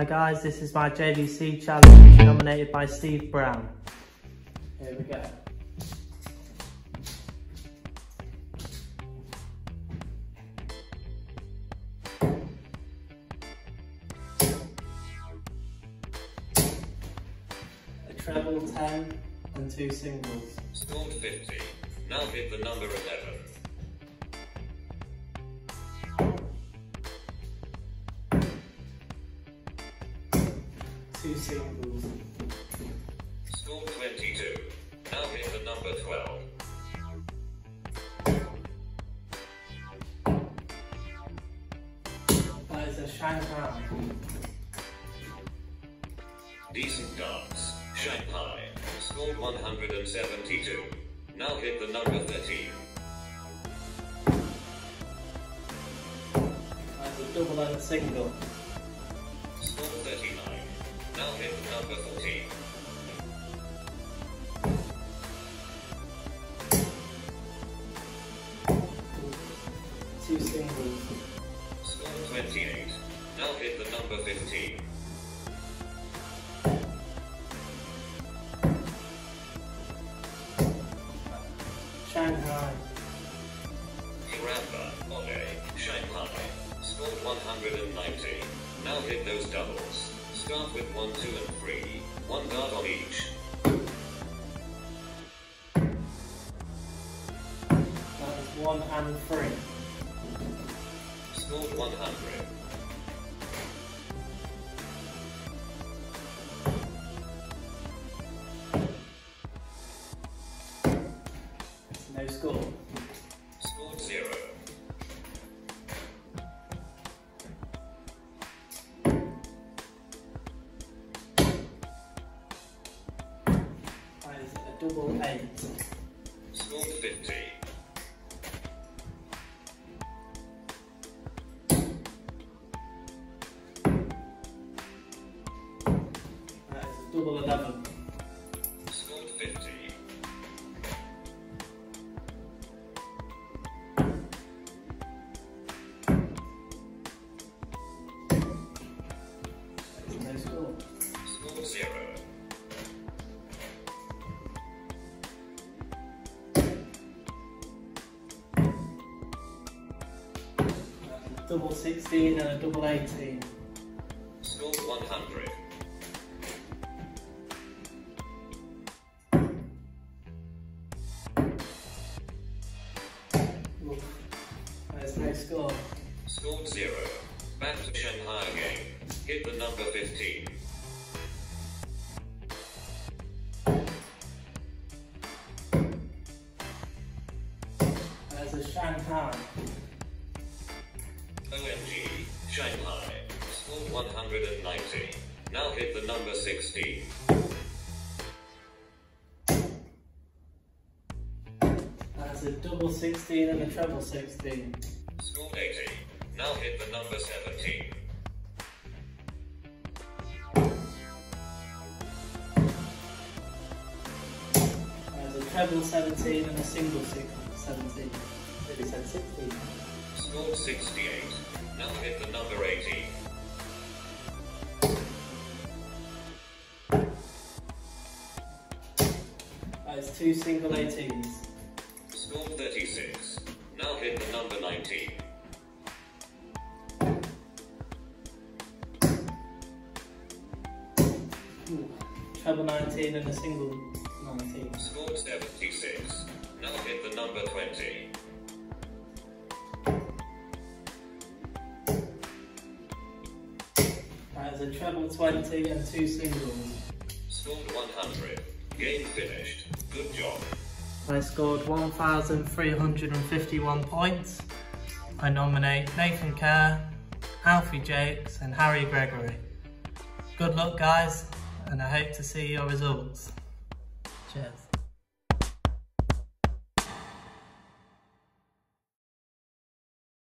Hi guys, this is my JVC challenge nominated by Steve Brown. Here we go. A treble 10 and 2 singles. Scored 50. Now hit the number 11. 2 singles. Scored 22. Now hit the number 12. That is a Shanghai. Decent dance. Shanghai. Scored 172. Now hit the number 13. That is a double and single. Scored 39. Now hit the number 14. Two singles. Scored 28. Now hit the number 15. Shanghai. Hiramba, Ole, Shanghai. Scored 190. Now hit those doubles. Start with 1, 2 and 3. 1 dart on each. That is 1 and 3. Scored 100. No score. Scored 0. That is a double 8. Scored 50. That is a double 11. Scored 50. No score. Scored 0. Double 16 and a double 18. Scored 100. Look, there's no score. Scored 0. Back to Shanghai again. Hit the number 15. There's a Shanghai. OMG, Shanghai. Scored 190. Now hit the number 16. That's a double 16 and a treble 16. Scored 80. Now hit the number 17. There's a treble 17 and a single 17. Maybe said 16. Scored 68. Now hit the number 18. That is 2 single 18s. Scored 36. Now hit the number 19. Ooh. Treble 19 and a single 19. Scored 76. Now hit the number 20. That is a treble 20 and 2 singles. Scored 100. Game finished. Good job. I scored 1,351 points. I nominate Nathan Kerr, Alfie Jakes and Harry Gregory. Good luck guys, and I hope to see your results. Cheers.